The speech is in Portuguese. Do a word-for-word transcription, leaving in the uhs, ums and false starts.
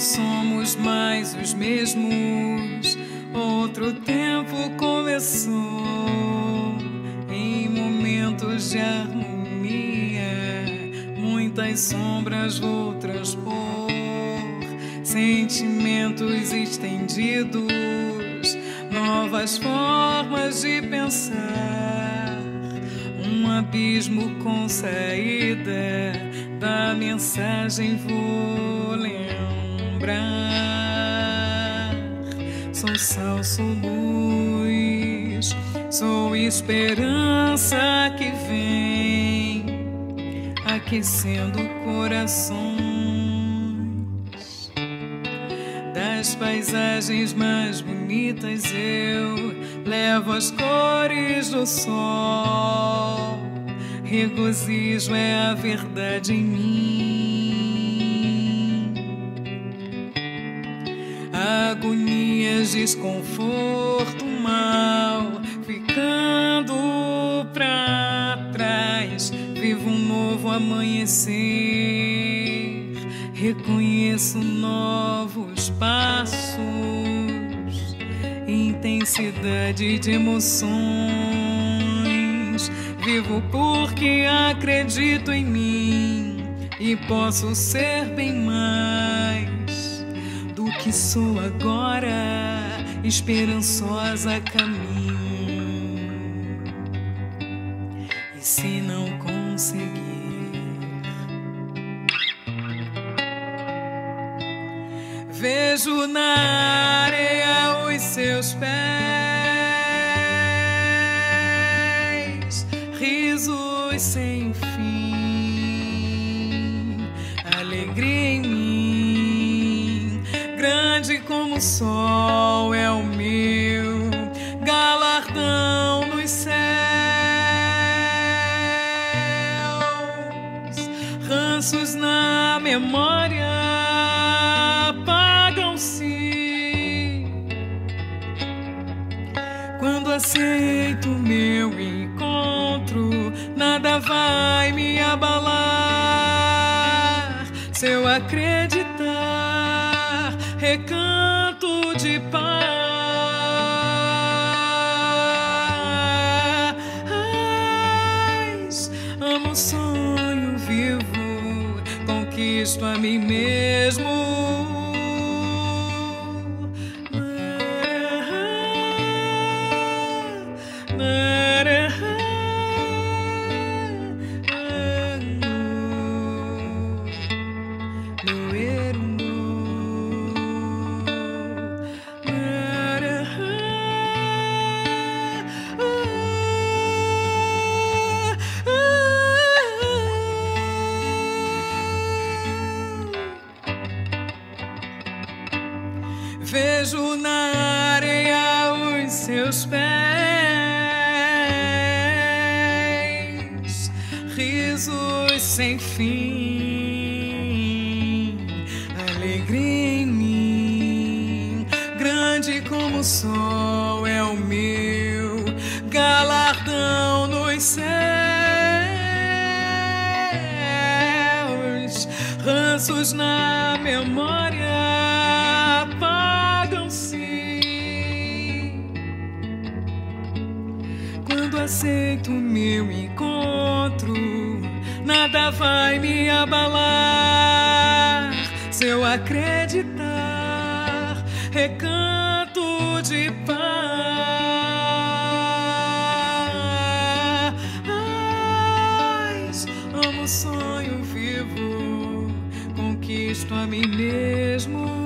somos mais os mesmos. Outro tempo começou, em momentos de harmonia. Muitas sombras vou transpor, sentimentos estendidos, novas formas de pensar. Um abismo com saída, da mensagem vou lembrar. Sou sal, sou luz, sou esperança que vem aquecendo corações. Das paisagens mais bonitas eu levo as cores do sol. Regozijo é a verdade em mim. Agonias, desconforto, mal ficando pra trás. Vivo um novo amanhecer, reconheço novos passos, intensidade de emoções. Vivo porque acredito em mim e posso ser bem mais do que sou agora, esperançosa caminho. E se não conseguir, vejo na areia os seus pés, risos sem fim, alegria em mim. Grande como o sol é o meu galardão nos céus. Ranços na memória apagam-se quando aceito meu encontro. Nada vai me abalar se eu acreditar. Recanto de paz, amo o sonho vivo, conquisto a mim mesmo. Vejo na areia os seus pés, risos sem fim, alegria em mim. Grande como o sol é o meu galardão nos céus. Ranços na memória quando aceito meu encontro. Nada vai me abalar se eu acreditar. Recanto de paz, amo o sonho vivo, conquisto a mim mesmo.